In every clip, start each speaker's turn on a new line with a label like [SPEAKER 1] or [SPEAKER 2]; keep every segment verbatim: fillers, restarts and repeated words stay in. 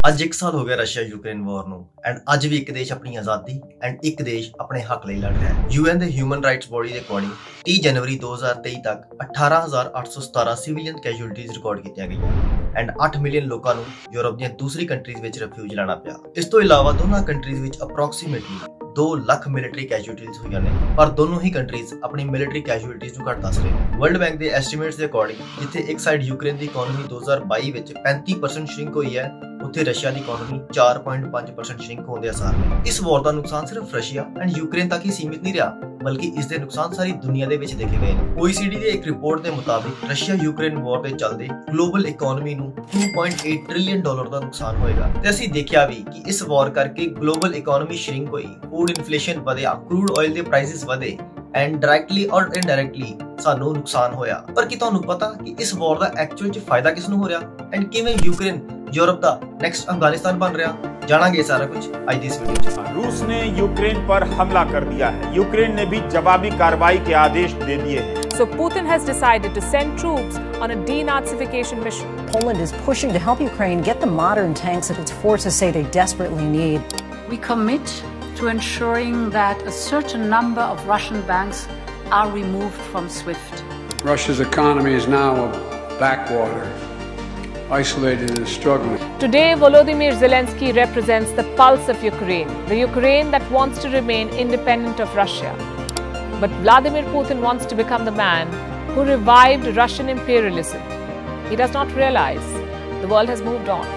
[SPEAKER 1] ਅੱਜ ਇੱਕ ਸਾਲ ਹੋ ਗਿਆ ਰਸ਼ੀਆ ਯੂਕਰੇਨ ਵਾਰ ਨੂੰ ਐਂਡ ਅੱਜ ਵੀ ਇੱਕ ਦੇਸ਼ ਆਪਣੀ ਆਜ਼ਾਦੀ ਐਂਡ ਇੱਕ ਦੇਸ਼ ਆਪਣੇ ਹੱਕ ਲਈ ਲੜ ਰਿਹਾ ਹੈ। ਯੂਐਨ ਦੇ ਹਿਊਮਨ ਰਾਈਟਸ ਬੋਡੀ ਦੇ ਅਕੋਰਡਿੰਗ ਤੀਹ ਜਨਵਰੀ ਦੋ ਹਜ਼ਾਰ ਤੇਈ ਤੱਕ ਅਠਾਰਾਂ ਹਜ਼ਾਰ ਅੱਠ ਸੌ ਸਤਾਰਾਂ ਸਿਵਿਲੀਅਨ ਕੈਜੂਅਲਟੀਜ਼ ਰਿਕਾਰਡ ਕੀਤੀਆਂ ਗਈਆਂ ਐਂਡ ਅੱਠ ਮਿਲੀਅਨ ਲੋਕਾਂ ਨੂੰ ਯੂਰਪ ਦੀਆਂ ਦੂਸਰੀ ਕੰਟਰੀਜ਼ ਵਿੱਚ ਰਿਫਿਊਜ ਲੈਣਾ ਪਿਆ। ਇਸ ਤੋਂ ਇਲਾਵਾ ਦੋਨਾਂ ਕੰਟਰੀਜ਼ ਵਿੱਚ ਅਪਰੋਕਸੀਮੇਟਲੀ दो ਲੱਖ ਮਿਲਟਰੀ ਕੈਜੂਅਲਟੀਜ਼ ਹੋਈਆਂ ਨੇ, ਪਰ ਦੋਨੋਂ ਹੀ ਕੰਟਰੀਜ਼ ਆਪਣੀ ਮਿਲਟਰੀ ਕੈਜੂਅਲਟੀਜ਼ ਨੂੰ ਘੱਟ ਦੱਸ ਰਹੇ ਨੇ। ਵਰਲਡ ਬੈਂਕ ਦੇ ਐਸਟੀਮੇਟਸ ਦੇ ਅਕੋਰਡਿੰਗ ਜਿੱਥੇ ਇੱਕ ਸਾਈਡ ਯੂਕਰੇਨ ਦੀ ਇਕਨੋਮੀ ਦੋ ਹਜ਼ਾਰ ਬਾਈ ਵਿੱਚ ਪੈਂਤੀ ਪਰਸੈਂਟ ਸ਼ਰਿੰਕ ਹੋਈ ਹੈ, ਉੱਥੇ ਰਸ਼ੀਆ ਦੀ ਇਕਨੋਮੀ ਚਾਰ ਪੁਆਇੰਟ ਪੰਜ ਪਰਸੈਂਟ ਸ਼ਰਿੰਕ ਹੋਣ ਦੇ ਆਸਾਰ ਨੇ। ਇਸ ਵਾਰ ਦਾ ਨੁਕਸਾਨ ਸਿਰਫ ਰਸ਼ੀਆ ਐਂਡ ਯੂਕਰੇਨ ਤੱਕ ਹੀ ਸੀਮਿਤ ਨਹੀਂ ਰਿਹਾ, ਬਲਕਿ ਇਸ ਦੇ ਨੁਕਸਾਨ ਸਾਰੀ ਦੁਨੀਆ ਦੇ ਵਿੱਚ ਦੇਖੇ ਗਏ ਨੇ। ਓਈਸੀਡੀ ਦੇ ਇੱਕ ਰਿਪੋਰਟ ਦੇ ਮੁਤਾਬਿਕ ਰਸ਼ੀਆ ਯੂਕਰੇਨ ਵਾਰ ਦੇ ਚੱਲਦੇ ਗਲੋਬਲ ਇਕਨੋਮੀ ਨੂੰ ਦੋ ਪੁਆਇੰਟ ਅੱਠ ਟ੍ਰਿਲੀਅਨ ਡਾਲਰ ਦਾ ਨੁਕਸਾਨ ਹੋਏਗਾ ਤੇ ਅਸੀਂ ਦੇਖਿਆ ਵੀ ਕਿ ਇਸ ਵਾਰ ਕਰਕੇ ਗਲੋਬਲ ਇਕਨੋਮੀ ਸ਼ਰਿੰਕ ਹੋਈ, ਫੂਡ ਇਨਫਲੇਸ਼ਨ ਵਧਿਆ, ਕਰੂਡ ਆਇਲ ਦੇ ਪ੍ਰਾਈਸਿਸ ਵਧੇ ਐਂਡ ਡਾਇਰੈਕਟਲੀ ਔਰ ਇਨਡਾਇਰੈਕਟਲੀ ਸਾਨੂੰ ਨੁਕਸਾਨ ਹੋਇਆ। ਪਰ ਕੀ ਤੁਹਾਨੂੰ ਪਤਾ ਕਿ ਇਸ ਵਾਰ ਦਾ ਐਕਚੁਅਲ ਚ ਫਾਇਦਾ ਕਿਸ ਨੂੰ ਹੋ ਰਿਹਾ ਐਂਡ ਕਿਵੇਂ ਯੂਕਰੇਨ यूरोप का नेक्स्ट अफगानिस्तान बन रहा, जानांगे सारा कुछ आज की इस वीडियो में।
[SPEAKER 2] रूस ने यूक्रेन पर हमला कर दिया है, यूक्रेन ने भी जवाबी कार्रवाई के आदेश दे दिए हैं।
[SPEAKER 3] So Putin has decided to send troops on a denazification mission.
[SPEAKER 4] Poland is pushing to help Ukraine get the modern tanks that its forces say they desperately need.
[SPEAKER 5] We commit to ensuring that a certain number of Russian banks are removed from SWIFT.
[SPEAKER 6] Russia's economy is now a backwater. Isolated and struggling.
[SPEAKER 3] Today, Volodymyr Zelensky represents the pulse of Ukraine, the Ukraine that wants to remain independent of Russia. But Vladimir Putin wants to become the man who revived Russian imperialism. He does not realize the world has moved on.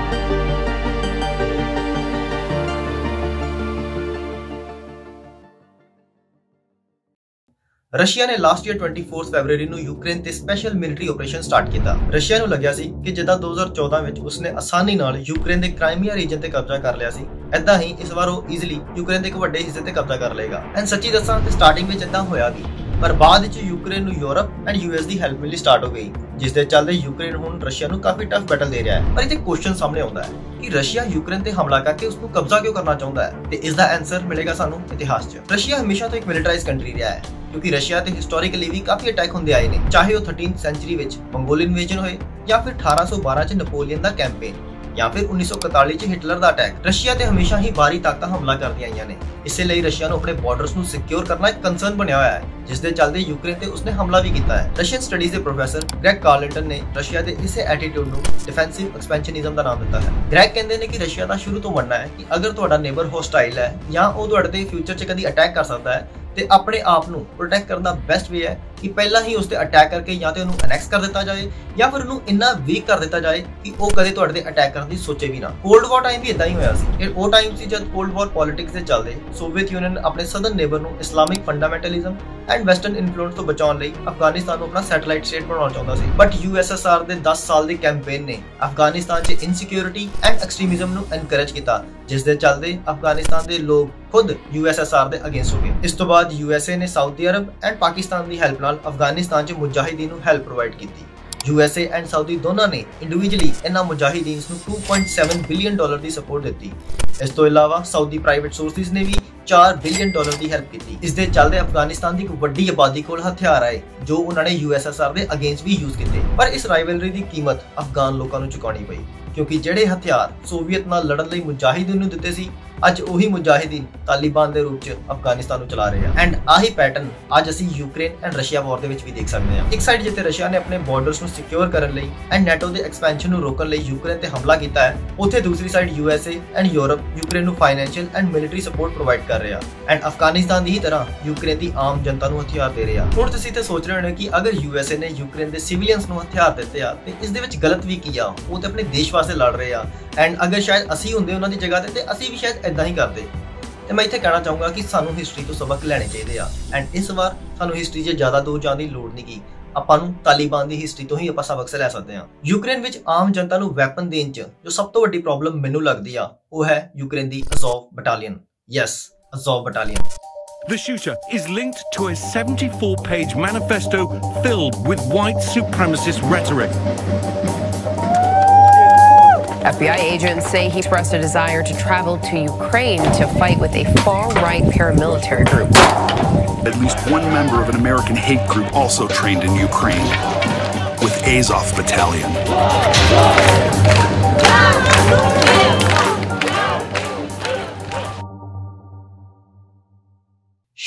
[SPEAKER 1] Russia ਨੇ last year ਚੌਬੀ ਫਰਵਰੀ ਨੂੰ Ukraine ਤੇ special military operation start ਕੀਤਾ। Russia ਨੂੰ ਲੱਗਿਆ ਸੀ ਕਿ ਜਿੱਦਾਂ ਦੋ ਹਜ਼ਾਰ ਚੌਦਾਂ ਵਿੱਚ ਉਸਨੇ ਆਸਾਨੀ ਨਾਲ ਯੂਕਰੇਨ ਦੇ ਕ੍ਰਾਈਮੀਆ ਰੀਜਨ ਤੇ ਕਬਜ਼ਾ ਕਰ ਲਿਆ ਸੀ, ਏਦਾਂ ਹੀ ਇਸ ਵਾਰ ਉਹ ਈਜ਼ੀਲੀ ਯੂਕਰੇਨ ਦੇ ਇੱਕ ਵੱਡੇ ਹਿੱਸੇ ਤੇ ਕਬਜ਼ਾ ਕਰ ਲਏਗਾ। ਐਂਡ ਸੱਚੀ ਦੱਸਾਂ ਤੇ ਸਟਾਰਟਿੰਗ ਵਿੱਚ ਏਦਾਂ ਹੋਇਆ ਵੀ, ਪਰ ਬਾਅਦ ਵਿੱਚ ਯੂਕਰੇਨ ਨੂੰ ਯੂਰਪ ਐਂਡ ਯੂਐਸ ਦੀ ਹੈਲਪ ਮਿਲਣੀ ਸਟਾਰਟ ਹੋ ਗਈ, ਜਿਸ ਦੇ ਚੱਲਦੇ ਯੂਕਰੇਨ ਹੁਣ ਰਸ਼ੀਆ ਨੂੰ ਕਾਫੀ ਟਫ ਬੈਟਲ ਦੇ ਰਿਹਾ ਹੈ। ਪਰ ਇੱਥੇ ਕੁਐਸਚਨ ਸਾਹਮਣੇ ਆਉਂਦਾ ਹੈ ਕਿ ਰਸ਼ੀਆ ਯੂਕਰੇਨ ਤੇ ਹਮਲਾ ਕਰਕੇ ਉਸ ਨੂੰ ਕਬਜ਼ਾ ਕਿਉਂ ਕਰਨਾ ਚਾਹੁੰਦਾ ਹੈ, ਤੇ ਇਸ ਦਾ ਆਨਸਰ ਮਿਲੇਗਾ ਸਾਨੂੰ ਇਤਿਹਾਸ 'ਚ। ਰਸ਼ੀਆ ਹਮੇਸ਼ਾ ਤੋਂ ਇੱਕ ਮਿਲਟਰਾਈਜ਼ ਕੰਟਰੀ ਰਿਹਾ ਹੈ, ਕਿਉਂਕਿ ਰਸ਼ੀਆ ਤੇ ਹਿਸਟੋਰੀਕਲੀ ਵੀ ਕਾਫੀ ਅਟੈਕ ਹੁੰਦੇ ਆਏ ਨੇ, ਚਾਹੇ ਉਹ ਥਰਟੀਨਥ ਸੈਂਚੁਰੀ ਵਿੱਚ ਮੰਗੋਲ ਇਨਵੇਜਨ ਹੋਏ ਜਾਂ ਫਿਰ ਅਠਾਰਾਂ ਸੌ ਬਾਰਾਂ 'ਚ ਨੈਪੋਲੀਅਨ ਦਾ ਕੈਂਪੇਨ ਜਾਂ ਫਿਰ ਉੱਨੀ ਸੌ ਇਕਤਾਲੀ 'ਚ ਹਿਟਲਰ ਦਾ ਅਟੈਕ। ਰਸ਼ੀਆ ਤੇ ਹਮੇਸ਼ਾ ਹੀ ਬਾਹਰੀ ਤਾਕਤਾਂ ਹਮਲਾ ਕਰਦੀਆਂ ਆਈਆਂ ਨੇ, ਇਸੇ ਲਈ ਰਸ਼ੀਆ ਨੂੰ ਆਪਣੇ ਬਾਰਡਰਸ ਨੂੰ ਸਿਕਿਉਰ ਕਰਨਾ ਇੱਕ ਕੰਸਰਨ ਬਣਿਆ ਹੋਇਆ ਹੈ, ਜਿਸ ਦੇ ਚੱਲਦੇ ਯੂਕਰੇਨ ਤੇ ਉਸਨੇ ਹਮਲਾ ਵੀ ਕੀਤਾ ਹੈ। ਰਸ਼ੀਅਨ ਸਟੱਡੀਜ਼ ਦੇ ਪ੍ਰੋਫੈਸਰ ਗ੍ਰੈਗ ਕਾਰਲਟਨ ਨੇ ਰਸ਼ੀਆ ਦੇ ਇਸੇ ਐਟੀਟਿਊਡ ਨੂੰ ਡਿਫੈਂਸਿਵ ਐਕਸਪੈਂਸ਼ਨਿਜ਼ਮ ਦਾ ਨਾਮ ਦਿੱਤਾ ਹੈ। ਗ੍ਰੈਗ ਕਹਿੰਦੇ ਨੇ ਕਿ ਰਸ਼ੀਆ ਦਾ ਸ਼ੁਰੂ ਤੋਂ ਮੰਨਣਾ ਹੈ ਕਿ ਅਗਰ ਤੁਹਾਡਾ ਨੇਬਰ ਹੋਸਟਾਈਲ ਹੈ ਜਾਂ ਉਹ ਤੁਹਾਡੇ ਤੇ ਫਿਊਚਰ 'ਚ ਕਦੀ ਅਟੈਕ ਕਰ ਸਕਦਾ ਹੈ, ਤੇ ਆਪਣੇ ਆਪ ਨੂੰ ਪ੍ਰੋਟੈਕਟ ਕਰਨ ਦਾ ਬੈਸਟ ਵੇ ਹੈ ਕਿ ਪਹਿਲਾਂ ਹੀ ਉਸ ਤੇ ਅਟੈਕ ਕਰਕੇ ਜਾਂ ਤੇ ਉਹਨੂੰ ਅਨੈਕਸ ਕਰ ਦਿੱਤਾ ਜਾਏ ਜਾਂ ਫਿਰ ਉਹਨੂੰ ਇੰਨਾ ਵੀਕ ਕਰ ਦਿੱਤਾ ਜਾਏ ਕਿ ਉਹ ਕਦੇ ਤੁਹਾਡੇ ਤੇ ਅਟੈਕ ਕਰਨ ਦੀ ਸੋਚੇ ਵੀ ਨਾ। ਕੋਲਡ ਵਾਰ ਟਾਈਮ ਵੀ ਇਦਾਂ ਹੀ ਹੋਇਆ ਸੀ। ਇਹ ਉਹ ਟਾਈਮ ਸੀ ਜਦ ਕੋਲਡ ਵਾਰ ਪੋਲਿਟਿਕਸ ਦੇ ਚੱਲਦੇ ਸੋਵੀਅਤ ਯੂਨੀਅਨ ਆਪਣੇ ਸਦਰਨ ਨੇਬਰ ਨੂੰ Islamic fundamentalism and western influence ਤੋਂ ਬਚਾਉਣ ਲਈ ਅਫਗਾਨਿਸਤਾਨ ਨੂੰ ਆਪਣਾ ਸੈਟੇਲਾਈਟ ਸਟੇਟ ਬਣਾਉਣਾ ਚਾਹੁੰਦਾ ਸੀ। ਬਟ ਯੂਐਸਐਸਆਰ ਦੇ ਦਸ ਸਾਲ ਦੇ ਕੈਂਪੇਨ ਨੇ ਅਫਗਾਨਿਸਤਾਨ 'ਚ ਇਨਸਿਕਿਉਰਿਟੀ ਐਂਡ ਐਕਸਟ੍ਰੀਮਿਜ਼ਮ ਨੂੰ ਐਨਕਰੇਜ ਕੀਤਾ, ਜਿਸ ਦੇ ਚੱਲਦੇ ਅਫਗਾਨਿਸਤਾਨ ਦੇ ਲੋਕ ਖੁਦ ਯੂਐਸਐਸਆਰ ਦੇ ਅਗੇਂਸਟ ਹੋ ਗਏ। ਇਸ ਤੋਂ ਬਾਅਦ ਯੂਐਸਏ ਨੇ ਸਾਊਦੀ ਅਰਬ ਐਂਡ ਪਾਕਿਸਤਾਨ ਦੀ ਹੈਲਪ ਨਾਲ ਅਫਗਾਨਿਸਤਾਨ 'ਚ ਮੁਜਾਹਿਦੀਨ ਨੂੰ ਹੈਲਪ ਪ੍ਰੋਵਾਈਡ ਕੀਤੀ। ਯੂਐਸਏ ਐਂਡ ਸਾਊਦੀ ਦੋਨਾਂ ਨੇ ਇੰਡੀਵਿਜੂਅਲੀ ਇਹਨਾਂ ਮੁਜਾਹਿਦੀਨਸ ਨੂੰ ਦੋ ਪੁਆਇੰਟ ਸੱਤ ਬਿਲੀਅਨ ਡਾਲਰ ਦੀ ਸਪੋਰਟ ਦਿੱਤੀ। ਇਸ ਤੋਂ ਇਲਾਵਾ ਸਾਊਦੀ ਪ੍ਰਾਈਵੇਟ ਸੋਰਸਿਸ ਨੇ ਵੀ ਚਾਰ ਬਿਲੀਅਨ ਡਾਲਰ ਦੀ ਹੈਲਪ ਕੀਤੀ। ਇਸ ਦੇ ਚੱਲਦੇ ਅਫਗਾਨਿਸਤਾਨ ਦੀ ਇੱਕ ਵੱਡੀ ਆਬਾਦੀ ਕੋਲ ਹਥਿਆਰ ਆਏ ਜੋ ਉਹਨਾਂ ਨੇ ਯੂਐਸਐਸਆਰ ਦੇ ਅਗੇਂਸਟ ਵੀ ਯੂਜ਼ ਕੀਤੇ। ਪਰ ਇਸ ਰਾਈਵਲਰੀ ਦੀ ਕੀਮਤ ਅਫਗਾਨ ਲੋਕਾਂ ਨੂੰ ਚੁਕਾਉਣੀ ਪਈ, ਕਿਉਂਕਿ ਜਿਹੜੇ ਹਥਿਆਰ ਸੋਵੀਅਤ ਨਾਲ ਲੜਨ ਲਈ ਮੁਜਾਹਿਦੀਨ ਨੂੰ ਦਿੱਤੇ ਸੀ, ਅੱਜ ਉਹੀ ਮੁਜਾਹਿਦੀਨ ਤਾਲਿਬਾਨ ਦੇ ਰੂਪ 'ਚ ਅਫਗਾਨਿਸਤਾਨ ਨੂੰ ਚਲਾ ਰਹੇ ਆ। ਐਂਡ ਆਹੀ ਪੈਟਰਨ ਅੱਜ ਅਸੀਂ ਯੂਕਰੇਨ ਐਂਡ ਰਸ਼ੀਆ ਵਾਰ ਦੇ ਵਿੱਚ ਵੀ ਦੇਖ ਸਕਦੇ ਹਾਂ। ਇੱਕ ਸਾਈਡ ਜਿੱਥੇ ਰਸ਼ੀਆ ਨੇ ਆਪਣੇ ਬਾਰਡਰਸ ਨੂੰ ਸਿਕਿਉਰ ਕਰਨ ਲਈ ਐਂਡ ਨੈਟੋ ਦੇ ਐਕਸਪੈਂਸ਼ਨ ਨੂੰ ਰੋਕਣ ਲਈ ਯੂਕਰੇਨ ਤੇ ਹਮਲਾ ਕੀਤਾ ਹੈ, ਉੱਥੇ ਦੂਸਰੀ side USA and Europe Ukraine ਨੂੰ financial and military support provide ਕਰ ਰਿਹਾ ਐਂਡ ਅਫਗਾਨਿਸਤਾਨ ਦੀ ਹੀ ਤਰ੍ਹਾਂ ਯੂਕਰੇਨ ਦੀ ਆਮ ਜਨਤਾ ਨੂੰ ਹਥਿਆਰ ਦੇ ਰਿਹਾ। ਹੁਣ ਤੁਸੀਂ ਤੇ ਸੋਚ ਰਹੇ ਹੋਣੇ ਕਿ ਅਗਰ ਯੂਐਸਏ ਨੇ ਯੂਕਰੇਨ ਦੇ ਸਿਵਿਲੀਅਨਸ ਨੂੰ ਹਥਿਆਰ ਦਿੱਤੇ ਆ ਤੇ ਇਸ ਦੇ ਵਿੱਚ ਗਲਤ ਵੀ ਕੀ ਆ, ਉਹ ਤੇ ਆਪਣੇ ਦੇਸ਼ ਵਾਸਤੇ ਲੜ ਰਹੇ ਆ ਐਂਡ ਅਗਰ ਸ਼ਾਇਦ ਅਸੀਂ ਹੁੰਦੇ ਉਹਨਾਂ ਦੀ ਜਗ੍ਹਾ ਤੇ ਤੇ ਅਸੀਂ ਵੀ ਸ਼ਾਇਦ ਇਦਾਂ ਹੀ ਕਰਦੇ। ਤੇ ਮੈਂ ਇੱਥੇ ਕਹਿਣਾ ਚਾਹੂੰਗਾ ਕਿ ਸਾਨੂੰ ਹਿਸਟਰੀ ਤੋਂ ਸਬਕ ਲੈਣੇ ਚਾਹੀਦੇ ਆ ਐਂਡ ਇਸ ਵਾਰ ਸਾਨੂੰ ਹਿਸਟਰੀ 'ਚ ਜ਼ਿਆਦਾ ਦੂਰ ਜਾਣ ਦੀ ਲੋੜ ਨਹੀਂ ਕੀ, ਆਪਾਂ ਨੂੰ ਤਾਲਿਬਾਨ ਦੀ ਹਿਸਟਰੀ ਤੋਂ ਹੀ ਆਪਾਂ ਸਬਕ ਲੈ ਸਕਦੇ ਹਾਂ। ਯੂਕਰੇਨ ਵਿੱਚ ਆਮ ਜਨਤਾ ਨੂੰ ਵੈਪਨ ਦੇਣ 'ਚ ਜੋ ਸਭ ਤੋਂ ਵੱਡੀ ਪ੍ਰੋਬਲਮ ਮੈਨੂੰ ਲੱਗਦੀ ਆ ਉਹ ਹੈ ਯੂਕਰੇਨ ਦੀ Azov battalion. Yes, Azov battalion.
[SPEAKER 7] The shooter is linked to a seventy-four page manifesto filled with white supremacist rhetoric.
[SPEAKER 8] F B I agents say he expressed a desire to travel to Ukraine to fight with a far-right paramilitary group.
[SPEAKER 9] At least one member of an American hate group also trained in Ukraine with Azov Battalion.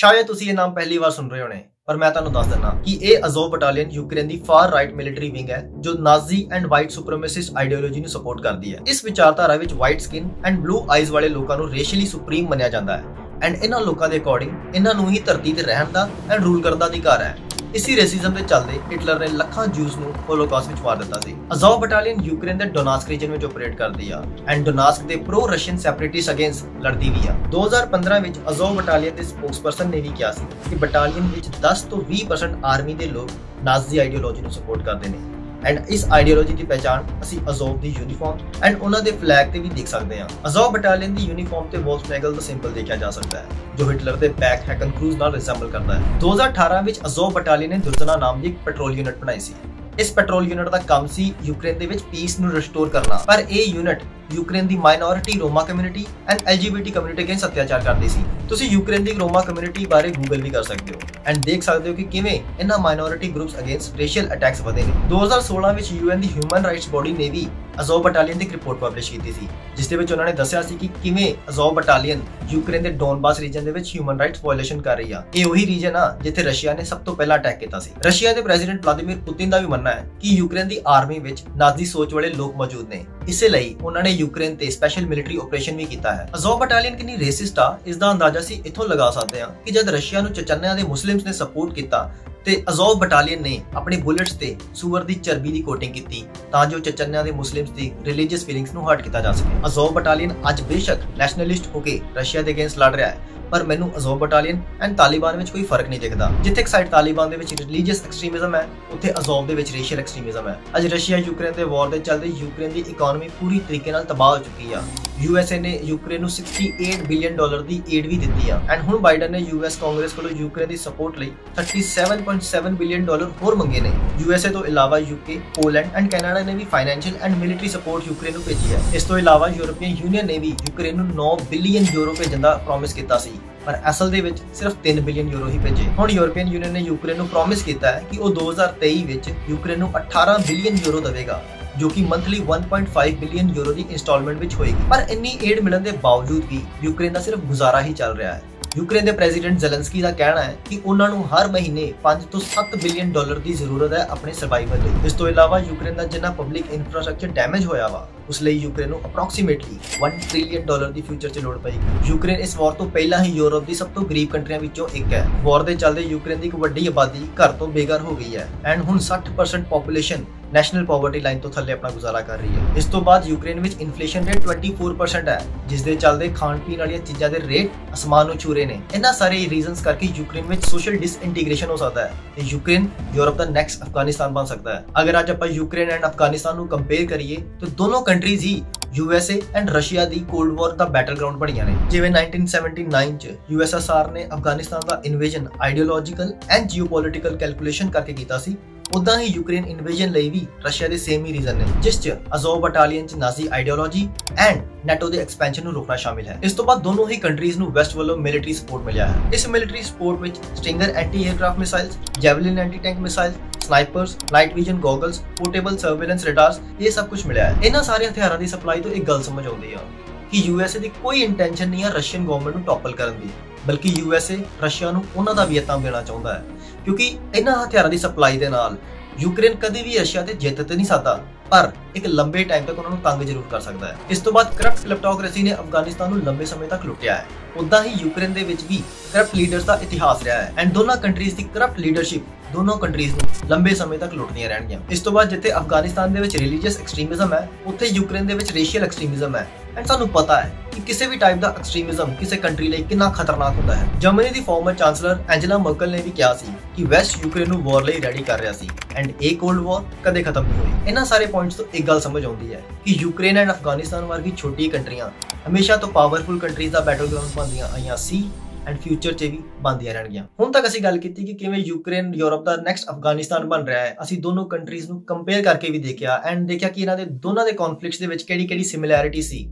[SPEAKER 1] शायद तुसी ये नाम पहली बार सुन रहे होने, पर मैं तुहानू दस दिना कि ये अज़ोव बटालियन यूक्रेन दी फार राइट मिलिटरी विंग है जो Nazi and white supremacist ideology ਨੂੰ सपोर्ट करती है। इस विचारधारा ਵਿੱਚ white skin and blue eyes वाले ਲੋਕਾਂ ਨੂੰ ਰੇਸ਼ੀਅਲੀ ਸੁਪਰੀਮ ਮੰਨਿਆ ਜਾਂਦਾ ਹੈ एंड इन्हां लोकां ਦੇ ਅਕੋਰਡਿੰਗ ਇਹਨਾਂ ਨੂੰ ਹੀ ਧਰਤੀ ਤੇ ਰਹਿਣ ਦਾ एंड रूल ਕਰਨ ਦਾ ਅਧਿਕਾਰ ਹੈ। इसी रेसिज्म के चलते हिटलर ने लखां जूस ਨੂੰ ਹੋਲੋਕਾਸਟ ਵਿੱਚ ਮਾਰ ਦਿੱਤਾ ਸੀ। अज़ोव बटालियन यूक्रेन ਦੇ डोनास्क रीजन ਵਿੱਚ ਆਪਰੇਟ ਕਰਦੀ ਆ एंड डोनास्क ਦੇ प्रो रशियन सैपरेटिस्ट अगेंस्ट लड़दी भी ਆ। दो हज़ार पंद्रह ਵਿੱਚ अज़ोव बटालियन ਦੇ स्पोक्सपर्सन ने भी ਕਿਹਾ ਸੀ ਕਿ ਬਟਾਲੀਅਨ ਵਿੱਚ दस ਤੋਂ बीस परसेंट ਆਰਮੀ ਦੇ ਲੋਕ ਨਾਜ਼ੀ ਆਈਡੀਓਲੋਜੀ ਨੂੰ ਸਪੋਰਟ ਕਰਦੇ ਨੇ एंड इस आइडियोलॉजी की पहचान ਅਸੀਂ अज़ोव ਦੀ यूनिफॉर्म एंड ਉਹਨਾਂ ਦੇ फ्लैग ਤੇ ਵੀ ਦੇਖ ਸਕਦੇ ਹਾਂ। अज़ोव बटालियन ਦੀ यूनिफॉर्म ਤੇ वोल्क्सवैगन ਦਾ ਸਿੰਬਲ ਦੇਖਿਆ ਜਾ ਸਕਦਾ ਹੈ जो हिटलर ਦੇ बैक हैकन क्रूज ਨਾਲ रिजेंबल करता है। दो हज़ार अठारह ਵਿੱਚ अज़ोव बटालियन ਨੇ दुर्जना नाम ਦੀ ਇੱਕ ਪੈਟਰੋਲ ਯੂਨਿਟ ਬਣਾਈ ਸੀ। इस ਪੈਟਰੋਲ ਯੂਨਿਟ ਦਾ ਕੰਮ ਸੀ ਯੂਕਰੇਨ ਦੇ ਵਿੱਚ ਪੀਸ ਨੂੰ ਰਿਸਟੋਰ ਕਰਨਾ, ਪਰ ਇਹ ਯੂਨਿਟ यूक्रेन दी minority Roma community and LGBT community against अत्याचार करती सी। तुसी यूक्रेन दी रोमा कम्युनिटी बारे गूगल भी कर सकते हो एंड देख सकते हो कि किवें इन्हां minority groups against racial attacks वधे ने। दो हज़ार सोलह विच यूएन दी ह्यूमन राइट्स बॉडी ने भी अज़ोव बटालियन दी एक रिपोर्ट पब्लिश कीती सी जिस दे विच उन्हां ने दस्सिया सी कि किवें अज़ोव बटालियन यूक्रेन दे डोनबास रीजन दे विच ह्यूमन राइट्स वायलेशन कर रही है। ये वही रीजन आ जिथे रशिया ने सब तो पहला अटैक कीता सी। रशिया दे प्रेसिडेंट व्लादिमीर पुतिन दा भी मानना है कि यूक्रेन दी आर्मी विच नाजी सोच वाले लोग मौजूद ने, इसे लई उन्हां ने यूक्रेन ते स्पेशल मिलिटरी ऑपरेशन भी किया है। अज़ोव बटालियन कितनी रेसिस्ट आ इसका अंदाजा सी इथों लगा सकते हैं कि जब रशिया नु चचन्या दे मुस्लिम्स ने सपोर्ट किया ते अज़ोव बटालियन ने अपने बुलेट्स ते सूअर दी चर्बी दी कोटिंग की तां जो चचन्या दे मुस्लिम्स दी रिलीजियस फीलिंग्स नु हर्ट किया जा सके। अज़ोव बटालियन अज बेशक नेशनलिस्ट होके रशिया दे अगेंस्ट लड़ रहा है, पर मैनू अज़ोव बटालियन एंड तालिबान में कोई फर्क नहीं दिखता। जिथे एक साइड तालिबान दे विच रिलीजियस एक्सट्रीमिज्म है, उत्थे अज़ोव दे विच रेशियल एक्सट्रीमिज्म है। अज रशिया यूक्रेन दे वॉर दे चलते यूक्रेन दी इकोनॉमी पूरी तरीके नाल तबाह हो चुकी है। यूएसए ने यूक्रेन नू अड़सठ बिलियन डॉलर दी एड भी दित्ती है एंड हुण बाइडन ने यूएस कांग्रेस कोलों यूक्रेन दी सपोर्ट लई सैंतीस पॉइंट सात बिलियन डॉलर होर मंगे ने। यूएसए तो इलावा यूके, पोलैंड एंड कनाडा ने भी financial and military support Ukraine नू भेजी है। इस तो इलावा यूरोपियन यूनियन ने भी यूक्रेन नू नौ बिलियन यूरो भेजण दा प्रॉमिस कीता सी, पर असल दे विच सिर्फ तीन बिलियन यूरो ही भेजे। हुण यूरोपियन यूनियन ने यूक्रेन नू प्रॉमिस कीता है कि वो दो हज़ार तेईस विच यूक्रेन नू अठारह बिलियन यूरो देवेगा, जो कि मंथली एक पॉइंट पाँच बिलियन यूरो दी इंस्टॉलमेंट विच होएगी। पर इन्नी एड मिलण दे बावजूद भी यूक्रेन दा सिर्फ गुजारा ही चल रहा है। यूक्रेन दे प्रेसिडेंट ज़ेलेंस्की दा कहना है कि उन्हां नू हर महीने पाँच तो सात बिलियन डॉलर दी जरूरत है अपने सर्वाइवल लई। इस तो इलावा यूक्रेन दा जिन्ना पब्लिक इंफ्रास्ट्रक्चर डैमेज होया वा उस लई यूक्रेन नू अप्रोक्सीमेटली एक ट्रिलियन डॉलर दी फ्यूचर च लोड़ पएगी। यूक्रेन इस वॉर तो पहला ही यूरोप दी सब तो गरीब कंट्रियां विचों एक है। वॉर दे चलदे यूक्रेन दी एक वड्डी आबादी घर तो बेघर हो गई है एंड हुण साठ percent population national poverty line तो थल्ले अपना गुजारा कर रही है। इस तो बाद यूक्रेन विच इन्फ्लेशन रेट चौबीस परसेंट है, जिस दे चलदे खाण पीण वाली चीज़ां दे रेट आसमान नू छू रहे ने। इन्हां सारे रीजनस करके यूक्रेन विच सोशल डिसइंटीग्रेशन हो सकता है ते यूक्रेन यूरोप दा नेक्स्ट अफगानिस्तान बन सकता है। अगर आज आपां यूक्रेन एंड अफगानिस्तान नू कंपेयर करिए तो दोनों कंट्रीज ही यूएसए एंड रशिया दी कोल्ड वॉर दा बैटल ग्राउंड बणियां ने। जिवें नाइनटीन सेवेंटी नाइन च यूएसएसआर ने अफगानिस्तान दा invasion ideological and geopolitical calculation करके कीता सी, उदा ही यूक्रेन इन्वेजन लई भी रशिया दे सेम ही रीजन ने, जिस च अज़ोव बटालियन च नाजी आइडियोलॉजी एंड नेटो दे एक्सपेंशन नू रोकना शामिल है। इस तो बाद दोनों ही कंट्रीज नू वेस्ट वालों मिलिटरी सपोर्ट मिलिया है। इस मिलिटरी सपोर्ट विच Stinger anti aircraft missiles, Javelin anti tank missiles, snipers, night vision goggles, portable surveillance radars, ये सब कुछ मिला है। इन्हां सारे हथियारां दी सप्लाई तो एक गल समझ आउंदी है कि यूएसए दी कोई इंटेंशन नहीं है रशियन गवर्नमेंट नू टॉपल करन दी, बल्कि यूएसए रशिया नू उन्हां दा वियतनाम देना चाहुंदा है, क्योंकि इन्हां हथियारां दी सप्लाई दे नाल यूक्रेन कभी भी रशिया ते जित ते नहीं सकता, पर एक लंबे टाइम तक उन्होंने तंग जरूर कर सकता है। इस तो बाद करप्ट क्लिप्टोक्रेसी ने अफगानिस्तान को लंबे समय तक लुटिया है। उदा ही यूक्रेन दे विच भी करप्ट लीडर्स का इतिहास रहा है एंड दोनों कंट्रीज की करप्ट लीडरशिप दोनों कंट्रीज नू लंबे समय तक लुटदियां रहणगीਆਂ। इस तो बाद जिथे अफगानिस्तान दे विच रिलीजियस एक्सट्रीमिज्म है, उत्थे यूक्रेन दे विच रेशियल एक्सट्रीमिज्म है एंड सानू पता है कि किसी भी टाइप दा एक्सट्रीमिज्म किसी कंट्री लई कितना खतरनाक होता है। जर्मनी दी फॉर्मर चांसलर एंजेला मर्कल ने भी कहा सी कि वेस्ट यूक्रेन नू वॉर लई रेडी कर रहा सी एंड ए कोल्ड वॉर कदे खत्म नहीं हुई। इन्हां सारे पॉइंट्स तो एक गल समझ आउंदी है कि यूक्रेन एंड अफगानिस्तान वर्गी छोटी कंट्रियां हमेशा तो पावरफुल कंट्रीज दा बैटल ग्राउंड बनदियां आईयां सी एंड फ्यूचर च भी बनदियां रहणगीਆਂ। ਹੁਣ तक ਅਸੀਂ ਗੱਲ ਕੀਤੀ कि किवें यूक्रेन यूरोप ਦਾ ਨੈਕਸਟ ਅਫਗਾਨਿਸਤਾਨ ਬਣ ਰਿਹਾ ਹੈ। ਅਸੀਂ ਦੋਨੋਂ ਕੰਟਰੀਜ਼ ਨੂੰ ਕੰਪੇਅਰ ਕਰਕੇ ਵੀ ਦੇਖਿਆ ਐਂਡ ਦੇਖਿਆ ਕਿ ਇਹਨਾਂ ਦੇ ਦੋਨਾਂ ਦੇ ਕਨਫਲਿਕਟਸ ਦੇ ਵਿੱਚ ਕਿਹੜੀ-ਕਿਹੜੀ ਸਿਮਿਲੈਰਿਟੀ ਸੀ।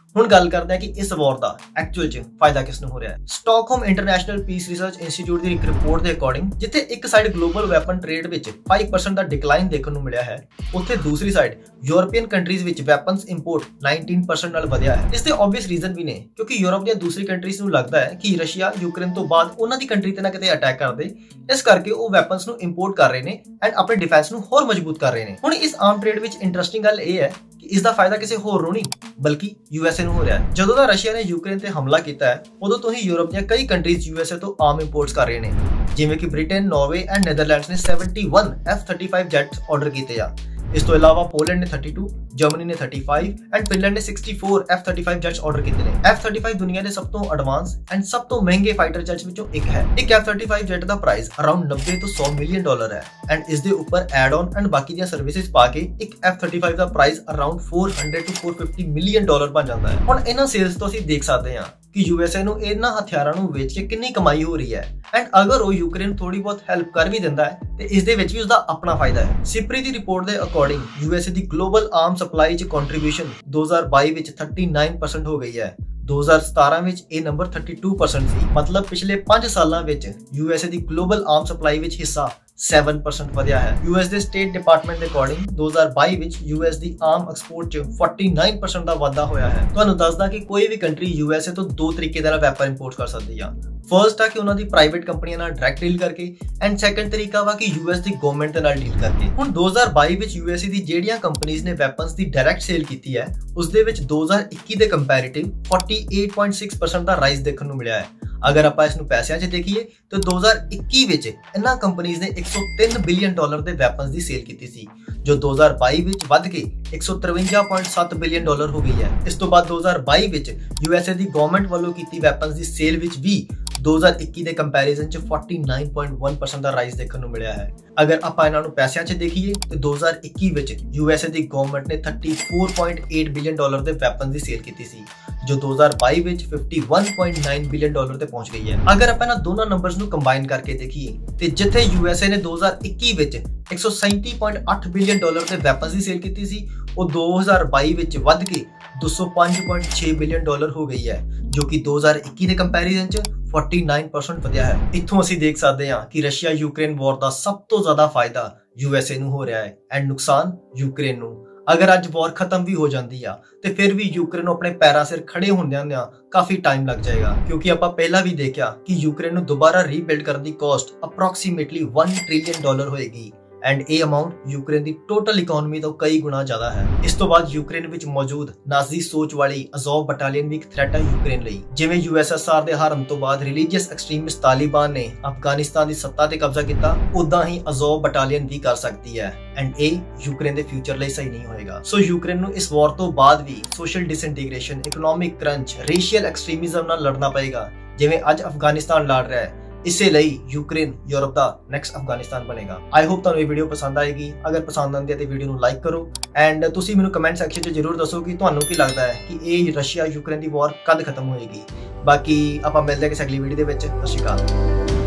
[SPEAKER 1] ਹੁਣ ਗੱਲ ਕਰਦੇ ਹਾਂ ਕਿ ਇਸ ਵਾਰ ਦਾ ਐਕਚੁਅਲ 'ਚ ਫਾਇਦਾ ਕਿਸ ਨੂੰ ਹੋ ਰਿਹਾ ਹੈ। Stockholm international peace research institute ਦੀ ਇੱਕ ਰਿਪੋਰਟ ਦੇ ਅਕੋਰਡਿੰਗ ਜਿੱਥੇ ਇੱਕ ਸਾਈਡ ਗਲੋਬਲ ਵੈਪਨ ਟ੍ਰੇਡ ਵਿੱਚ five percent ਦਾ ਡਿਕਲਾਈਨ ਦੇਖਣ ਨੂੰ ਮਿਲਿਆ ਹੈ, ਉੱਥੇ ਦੂਸਰੀ ਸਾਈਡ ਯੂਰਪੀਅਨ ਕੰਟਰੀਜ਼ ਵਿੱਚ ਵੈਪਨਸ ਇੰਪੋਰਟ nineteen percent ਨਾਲ ਵਧਿਆ ਹੈ। ਇਸ ਦੇ ਆਬਵੀਅਸ ਰੀਜ਼ਨ ਵੀ ਨੇ ਕਿਉਂਕਿ ਯੂਰਪ ਦੀਆਂ ਦੂਸਰੀ ਕੰਟਰੀਜ਼ ਨੂੰ ਲੱਗਦਾ ਹੈ ਕਿ ਰਸ਼ੀਆ ਯੂਕਰੇਨ ਤੋਂ ਬਾਅਦ ਉਹਨਾਂ ਦੀ ਕੰਟਰੀ ਤੇ ਨਾ ਕਿਤੇ ਅਟੈਕ ਕਰ ਦੇ, ਇਸ ਕਰਕੇ ਉਹ ਵੈਪਨਸ ਨੂੰ ਇੰਪੋਰਟ ਕਰ ਰਹੇ ਨੇ ਐਂਡ ਆਪਣੇ ਡਿਫੈਂਸ ਨੂੰ ਹੋਰ ਮਜ਼ਬੂਤ ਕਰ ਰਹੇ ਨੇ। ਹੁਣ ਇਸ ਆਰਮ ਟ੍ਰੇਡ ਵਿੱਚ ਇੰਟਰਸਟਿੰਗ ਗੱਲ ਇਹ ਹੈ ਕਿ ਇਸ ਦਾ ਫਾਇਦਾ ਕਿਸੇ ਹੋਰ ਨੂੰ ਨਹੀਂ ਬਲਕਿ ਯੂਐਸਏ ਨੂੰ ਹੋ ਰਿਹਾ ਹੈ। ਜਦੋਂ ਦਾ ਰਸ਼ੀਆ ਨੇ ਯੂਕਰੇਨ ਤੇ ਹਮਲਾ ਕੀਤਾ ਹੈ ਉਦੋਂ ਤੋਂ ਹੀ ਯੂਰਪ ਦੀਆਂ ਕਈ ਕੰਟਰੀਜ਼ ਯੂਐਸਏ ਤੋਂ ਆਰਮ ਇੰਪੋਰਟਸ ਕਰ ਰਹੇ ਨੇ, ਜਿਵੇਂ ਕਿ ਬ੍ਰਿਟੇਨ, ਨਾਰਵੇ ਐਂਡ ਨੈਦਰਲੈਂਡਸ ਨੇ seventy-one F thirty-five gents order ਕੀਤੇ ਆ। ਇਸ ਤੋਂ ਇਲਾਵਾ ਪੋਲੈਂਡ ਨੇ thirty-two, ਜਰਮਨੀ ਨੇ thirty-five ਐਂਡ ਫਿਨਲੈਂਡ ਨੇ sixty-four F thirty-five gents order ਕੀਤੇ ਨੇ। F thirty-five ਦੁਨੀਆ ਦੇ ਸਭ ਤੋਂ ਐਡਵਾਂਸ ਐਂਡ ਸਭ ਤੋਂ ਮਹਿੰਗੇ ਫਾਈਟਰ ਜੈਟਸ ਵਿੱਚੋਂ ਇੱਕ ਹੈ। ਇੱਕ F thirty-five ਜੈਟ ਦਾ ਪ੍ਰਾਈਸ ਅਰਾਊਂਡ ninety ਤੋਂ one hundred ਮਿਲੀਅਨ ਡਾਲਰ ਹੈ ਐਂਡ ਇਸ ਦੇ ਉੱਪਰ ਐਡ ਆਨ ਐਂਡ ਬਾਕੀ ਦੀਆਂ ਸਰਵਿਸਿਜ਼ ਪਾ ਕੇ ਇੱਕ F thirty-five ਦਾ price around four hundred to four hundred fifty million dollar ਬਣ ਜਾਂਦਾ ਹੈ। ਹੁਣ ਇਹਨਾਂ ਸੇਲਸ ਤੋਂ ਅਸੀਂ ਦੇਖ ਸਕਦੇ ਹਾਂ ਕਿ ਯੂਐਸਏ ਨੂੰ ਇਹਨਾਂ ਹਥਿਆਰਾਂ ਨੂੰ ਵੇਚ ਕੇ ਕਿੰਨੀ ਕਮਾਈ ਹੋ ਰਹੀ ਹੈ ਐਂਡ ਅਗਰ ਉਹ ਯੂਕਰੇਨ ਥੋੜੀ ਬਹੁਤ ਹੈਲਪ ਕਰ ਵੀ ਦਿੰਦਾ ਹੈ ਤੇ ਇਸ ਦੇ ਵਿੱਚ ਵੀ ਉਸਦਾ ਆਪਣਾ ਫਾਇਦਾ ਹੈ। ਸਿਪਰੀ ਦੀ ਰਿਪੋਰਟ ਦੇ ਅਕੋਰਡਿੰਗ ਯੂਐਸਏ ਦੀ ਗਲੋਬਲ ਆਰਮ ਸਪਲਾਈ 'ਚ ਕੰਟਰੀਬਿਊਸ਼ਨ two thousand twenty ਵਿੱਚ thirty-nine percent ਹੋ ਗਈ ਹੈ। two thousand seventeen ਵਿੱਚ ਇਹ ਨੰਬਰ thirty-two percent ਸੀ, ਮਤਲਬ ਪਿਛਲੇ ਪੰਜ ਸਾਲਾਂ ਵਿੱਚ ਯੂਐਸਏ ਦੀ ਗਲੋਬਲ ਆਰਮ ਸਪਲਾਈ ਵਿੱਚ ਹਿੱਸਾ seven percent ਵਧਿਆ ਹੈ। ਯੂਐਸ ਦੇ ਸਟੇਟ ਡਿਪਾਰਟਮੈਂਟ ਦੇ ਅਕੋਰਡਿੰਗ two thousand twenty ਵਿੱਚ ਯੂਐਸ ਦੀ ਆਰਮ ਐਕਸਪੋਰਟ 'ਚ forty-nine percent ਦਾ ਵਾਧਾ ਹੋਇਆ ਹੈ। ਤੁਹਾਨੂੰ ਦੱਸਦਾ ਕਿ ਕੋਈ ਵੀ ਕੰਟਰੀ ਯੂਐਸਏ ਤੋਂ ਦੋ ਤਰੀਕੇ ਨਾਲ ਵੈਪਨ ਇੰਪੋਰਟ ਕਰ ਸਕਦੀ ਆ। ਫਰਸਟ ਆ ਕਿ ਉਹਨਾਂ ਦੀ ਪ੍ਰਾਈਵੇਟ ਕੰਪਨੀਆਂ ਨਾਲ ਡਾਇਰੈਕਟ ਡੀਲ ਕਰਕੇ ਐਂਡ ਸੈਕੰਡ ਤਰੀਕਾ ਵਾ ਕਿ ਯੂਐਸ ਦੀ ਗਵਰਨਮੈਂਟ ਦੇ ਨਾਲ ਡੀਲ ਕਰਕੇ। ਹੁਣ two thousand twenty ਵਿੱਚ ਯੂਐਸਏ ਦੀ ਜਿਹੜੀਆਂ ਕੰਪਨੀਆਂ ਨੇ ਵੈਪਨਸ ਦੀ ਡਾਇਰੈਕਟ ਸੇਲ ਕੀਤੀ ਹੈ ਉਸ ਦੇ ਵਿੱਚ two thousand twenty ਦੇ comparative forty-eight point six percent ਦਾ ਰਾਈਜ਼ ਦੇਖਣ ਨੂੰ ਮਿਲਿਆ ਹੈ। ਅਗਰ ਆਪਾਂ ਇਸ ਨੂੰ ਪੈਸਿਆਂ 'ਚ ਦੇਖੀਏ ਤਾਂ two thousand twenty ਵਿੱਚ ਇਹਨਾਂ ਕੰਪਨੀਆਂ ਨੇ one hundred three billion dollar ਦੇ ਵੈਪਨਸ ਦੀ ਸੇਲ ਕੀਤੀ ਸੀ, ਜੋ two thousand twenty ਵਿੱਚ ਵੱਧ ਕੇ one hundred fifty-three point seven billion dollar ਹੋ ਗਈ ਹੈ। ਇਸ ਤੋਂ ਬਾਅਦ two thousand twenty ਵਿੱਚ ਯੂਐਸਏ ਦੀ ਗਵਰਨਮੈਂਟ ਵੱਲੋਂ ਕੀਤੀ ਵੈਪਨਸ ਦੀ ਸੇਲ ਵਿੱਚ ਵੀ two thousand twenty ਦੇ ਕੰਪੈਰੀਜ਼ਨ 'ਚ forty-nine point one percent ਦਾ ਰਾਈਜ਼ ਦੇਖਣ ਨੂੰ ਮਿਲਿਆ ਹੈ। ਅਗਰ ਆਪਾਂ ਇਹਨਾਂ ਨੂੰ ਪੈਸਿਆਂ 'ਚ ਦੇਖੀਏ ਤਾਂ two thousand twenty ਵਿੱਚ ਯੂਐਸਏ ਦੀ ਗਵਰਨਮੈਂਟ ਨੇ thirty-four point eight billion dollar ਦੇ ਵੈਪਨਸ ਦੀ ਸੇਲ ਕੀਤੀ ਸੀ, ਜੋ two thousand twenty ਵਿੱਚ fifty-one point nine billion dollar ਤੇ ਪਹੁੰਚ ਗਈ ਹੈ। ਅਗਰ ਆਪਾਂ ਇਹਨਾਂ ਦੋਨਾਂ ਨੰਬਰਸ ਨੂੰ ਕੰਬਾਈਨ ਕਰਕੇ ਦੇਖੀਏ ਤੇ ਜਿੱਥੇ ਯੂਐਸਏ ਨੇ two thousand twenty ਵਿੱਚ one hundred seventy point eight billion dollar ਦੇ ਵੈਪਨਸ ਦੀ ਸੇਲ ਕੀਤੀ ਸੀ, ਉਹ two thousand twenty ਵਿੱਚ ਵੱਧ ਕੇ two hundred five point six billion dollar ਹੋ ਗਈ ਹੈ, ਜੋ ਕਿ two thousand twenty ਦੇ ਕੰਪੈਰੀਜ਼ਨ 'ਚ forty-nine percent ਵਧਿਆ ਹੈ। ਇੱਥੋਂ ਅਸੀਂ ਦੇਖ ਸਕਦੇ ਹਾਂ ਕਿ ਰਸ਼ੀਆ ਯੂਕਰੇਨ ਵਾਰ ਦਾ ਸਭ ਤੋਂ ਜ਼ਿਆਦਾ ਫਾਇਦਾ ਯੂਐਸਏ ਨੂੰ ਹੋ ਰਿਹਾ ਹੈ ਐਂਡ ਨੁਕਸਾਨ ਯੂਕਰੇਨ ਨੂੰ। ਅਗਰ ਅੱਜ ਵਾਰ ਖਤਮ ਵੀ ਹੋ ਜਾਂਦੀ ਆ ਤੇ ਫਿਰ ਵੀ ਯੂਕਰੇਨ ਨੂੰ ਆਪਣੇ ਪੈਰਾਂ ਸਿਰ ਖੜੇ ਹੁੰਦਿਆਂ ਹੁੰਦਿਆਂ ਕਾਫੀ ਟਾਈਮ ਲੱਗ ਜਾਏਗਾ, ਕਿਉਂਕਿ ਆਪਾਂ ਪਹਿਲਾਂ ਵੀ ਦੇਖਿਆ ਕਿ ਯੂਕਰੇਨ ਨੂੰ ਦੁਬਾਰਾ ਰੀਬਿਲਡ ਕਰਨ ਦੀ cost approximately one trillion dollar ਹੋਏਗੀ ਐਂਡ ਇਹ ਅਮਾਉਂਟ ਯੂਕਰੇਨ ਦੀ ਟੋਟਲ ਇਕਨੋਮੀ ਤੋਂ ਕਈ ਗੁਣਾ ਜ਼ਿਆਦਾ ਹੈ। ਇਸ ਤੋਂ ਬਾਅਦ ਯੂਕਰੇਨ ਵਿੱਚ ਮੌਜੂਦ ਨਾਜ਼ੀ ਸੋਚ ਵਾਲੀ ਅਜ਼ੋਵ ਬਟਾਲੀਅਨ ਵੀ ਇੱਕ ਥ੍ਰੈਟ ਹੈ ਯੂਕਰੇਨ ਲਈ। ਜਿਵੇਂ ਯੂਐਸਐਸਆਰ ਦੇ ਹਾਰਨ ਤੋਂ ਬਾਅਦ ਰਿਲੀਜੀਅਸ ਐਕਸਟ੍ਰੀਮਿਸਟ ਤਾਲਿਬਾਨ ਨੇ ਅਫਗਾਨਿਸਤਾਨ ਦੀ ਸੱਤਾ ਤੇ ਕਬਜ਼ਾ ਕੀਤਾ, ਉਦਾਂ ਹੀ ਅਜ਼ੋਵ ਬਟਾਲੀਅਨ ਵੀ ਕਰ ਸਕਦੀ ਹੈ ਐਂਡ ਇਹ ਯੂਕਰੇਨ ਦੇ ਫਿਊਚਰ ਲਈ ਸਹੀ ਨਹੀਂ ਹੋਏਗਾ। ਸੋ ਯੂਕਰੇਨ ਨੂੰ ਇਸ ਵਾਰ ਤੋਂ ਬਾਅਦ ਵੀ social disintegration, economic crunch, racial extremism ਨਾਲ ਲੜਨਾ ਪਏਗਾ, ਜਿਵੇਂ ਅੱਜ ਅਫਗਾਨਿਸਤਾਨ ਲੜ ਰਿਹਾ ਹੈ। ਇਸੇ ਲਈ ਯੂਕਰੇਨ ਯੂਰਪ ਦਾ ਨੈਕਸਟ ਅਫਗਾਨਿਸਤਾਨ ਬਣੇਗਾ। ਆਈ ਹੋਪ ਤੁਹਾਨੂੰ ਇਹ ਵੀਡੀਓ ਪਸੰਦ ਆਏਗੀ। ਅਗਰ ਪਸੰਦ ਆਉਂਦੀ ਹੈ ਤੇ ਵੀਡੀਓ ਨੂੰ ਲਾਈਕ ਕਰੋ ਐਂਡ ਤੁਸੀਂ ਮੈਨੂੰ ਕਮੈਂਟ ਸੈਕਸ਼ਨ 'ਚ ਜ਼ਰੂਰ ਦੱਸੋ ਕਿ ਤੁਹਾਨੂੰ ਕੀ ਲੱਗਦਾ ਹੈ ਕਿ ਇਹ ਰਸ਼ੀਆ ਯੂਕਰੇਨ ਦੀ ਵਾਰ ਕਦ ਖਤਮ ਹੋਏਗੀ। ਬਾਕੀ ਆਪਾਂ ਮਿਲਦੇ ਹਾਂ ਕਿਸੇ ਅਗਲੀ ਵੀਡੀਓ ਦੇ ਵਿੱਚ। ਸਤਿ ਸ਼੍ਰੀ ਅਕਾਲ।